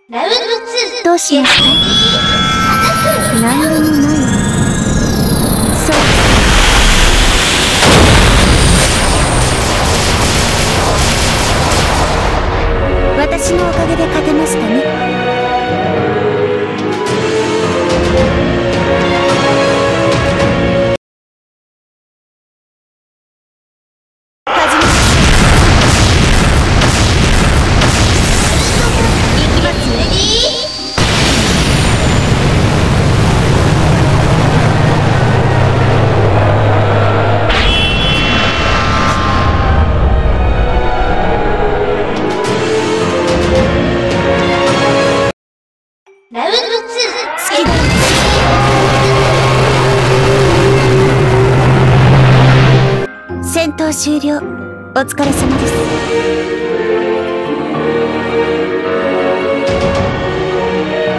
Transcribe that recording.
ラウンド2。 どうしますか？何でもないわ。そう。私のおかげで勝てましたね。 ラウンド2。 好きだ。戦闘終了。お疲れ様です。